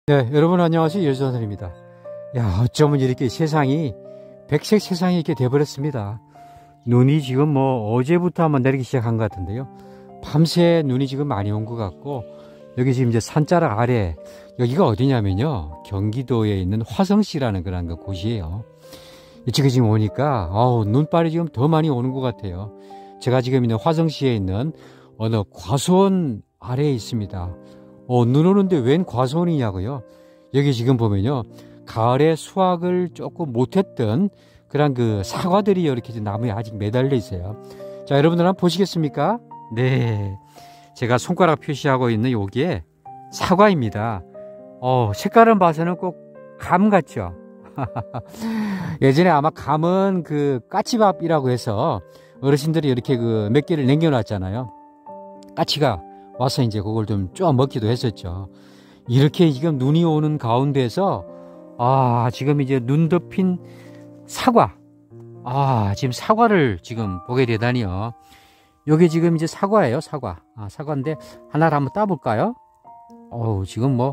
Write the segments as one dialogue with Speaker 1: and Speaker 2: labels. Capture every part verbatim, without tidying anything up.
Speaker 1: 네, 여러분 안녕하세요. 여주선생입니다. 야, 어쩌면 이렇게 세상이 백색 세상이 이렇게 돼버렸습니다. 눈이 지금 뭐 어제부터 한번 내리기 시작한 것 같은데요. 밤새 눈이 지금 많이 온 것 같고, 여기 지금 이제 산자락 아래, 여기가 어디냐면요, 경기도에 있는 화성시라는 그런 그 곳이에요. 이쪽에 지금 오니까 어우, 눈발이 지금 더 많이 오는 것 같아요. 제가 지금 있는 화성시에 있는 어느 과수원 아래에 있습니다. 어, 눈 오는데 웬 과수원이냐고요? 여기 지금 보면요, 가을에 수확을 조금 못했던 그런 그 사과들이 이렇게 나무에 아직 매달려 있어요. 자, 여러분들 한번 보시겠습니까? 네, 제가 손가락 표시하고 있는 여기에 사과입니다. 어, 색깔은 봐서는 꼭 감 같죠? 예전에 아마 감은 그 까치밥이라고 해서 어르신들이 이렇게 그 몇 개를 남겨놨잖아요. 까치가 와서 이제 그걸 좀 쪼아 먹기도 했었죠. 이렇게 지금 눈이 오는 가운데서 아, 지금 이제 눈 덮인 사과. 아, 지금 사과를 지금 보게 되다니요. 요게 지금 이제 사과예요, 사과. 아, 사과인데 하나를 한번 따볼까요? 어우, 지금 뭐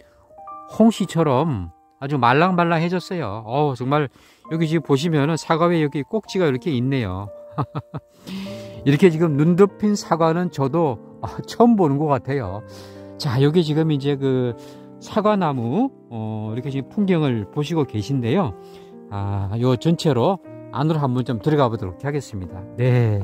Speaker 1: 홍시처럼 아주 말랑말랑해졌어요. 어우, 정말 여기 지금 보시면은 사과에 여기 꼭지가 이렇게 있네요. 이렇게 지금 눈 덮인 사과는 저도 처음 보는 것 같아요. 자, 여기 지금 이제 그 사과나무 어, 이렇게 지금 풍경을 보시고 계신데요. 아, 요 전체로 안으로 한번 좀 들어가 보도록 하겠습니다. 네,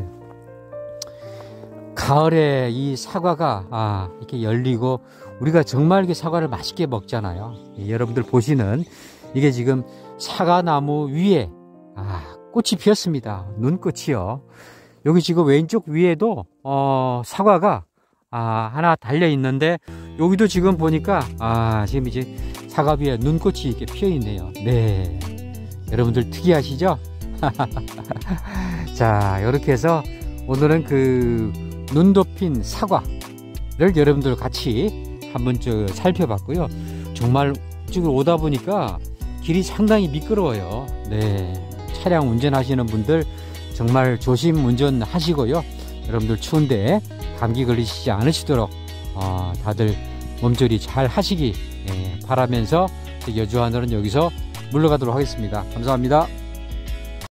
Speaker 1: 가을에 이 사과가 아, 이렇게 열리고 우리가 정말 이렇게 사과를 맛있게 먹잖아요. 예, 여러분들 보시는 이게 지금 사과나무 위에 아, 꽃이 피었습니다. 눈꽃이요. 여기 지금 왼쪽 위에도 어, 사과가 아, 하나 달려 있는데 여기도 지금 보니까 아, 지금 이제 사과 위에 눈꽃이 이렇게 피어 있네요. 네, 여러분들 특이하시죠? 자, 이렇게 해서 오늘은 그 눈 덮인 사과를 여러분들 같이 한번 쭉 살펴봤고요. 정말 쭉 오다 보니까 길이 상당히 미끄러워요. 네, 차량 운전하시는 분들 정말 조심 운전하시고요. 여러분들 추운데 감기 걸리시지 않으시도록 어, 다들 몸조리 잘 하시기 예, 바라면서 여주하늘은 여기서 물러가도록 하겠습니다. 감사합니다.